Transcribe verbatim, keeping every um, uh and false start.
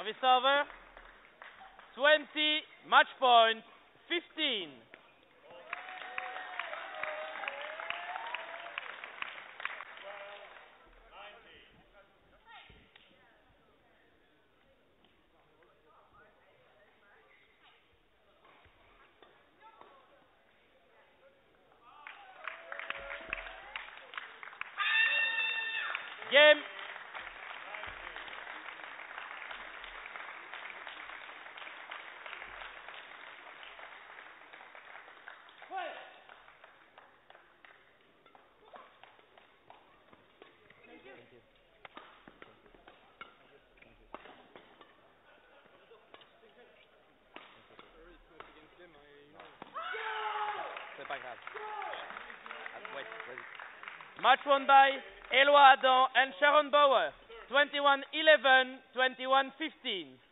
Service over. twenty, match point, fifteen. Game. C'est pas grave. Wait, wait. Match won by Eloi Adam and Sharon Bauer. twenty-one eleven, twenty-one fifteen.